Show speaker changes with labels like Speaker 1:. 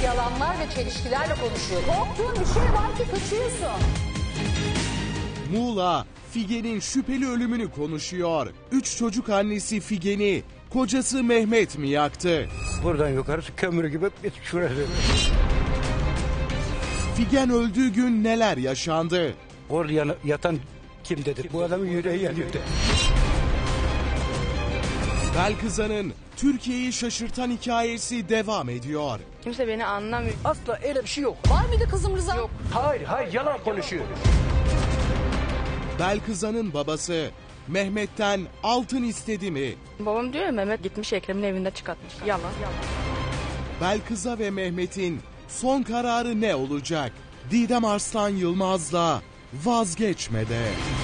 Speaker 1: yalanlar ve çelişkilerle konuşuyor. Korktuğun bir şey var ki kaçıyorsun.
Speaker 2: Muğla, Figen'in şüpheli ölümünü konuşuyor. 3 çocuk annesi Figen'i kocası Mehmet mi yaktı?
Speaker 3: Buradan yukarısı kömür gibi şurası.
Speaker 2: Figen öldüğü gün neler yaşandı?
Speaker 3: Orada yatan kim dedi? Bu adamın yüreği yanıyordu.
Speaker 2: Belkıza'nın Türkiye'yi şaşırtan hikayesi devam ediyor.
Speaker 4: Kimse beni anlamıyor.
Speaker 3: Asla öyle bir şey yok.
Speaker 1: Var mıydı kızım Rıza?
Speaker 4: Yok.
Speaker 3: Hayır yalan konuşuyor.
Speaker 2: Belkıza'nın babası Mehmet'ten altın istedi mi?
Speaker 4: Babam diyor ya, Mehmet gitmiş Ekrem'in evinde çıkartmış. Yalan.
Speaker 2: Belkıza ve Mehmet'in son kararı ne olacak? Didem Arslan Yılmaz'la Vazgeçmede.